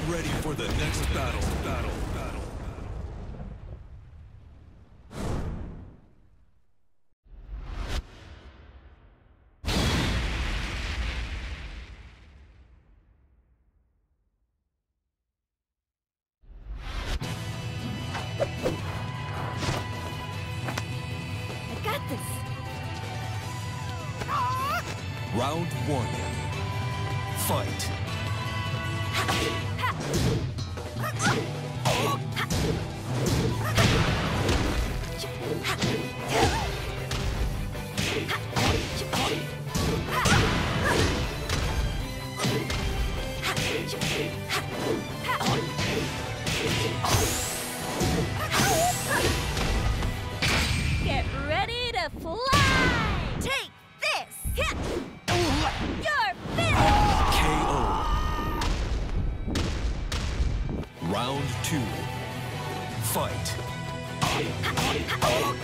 ready for the next battle. I got this. Round one. Fight. Get ready to fly! Take this! You're finished! KO. Round two. Fight.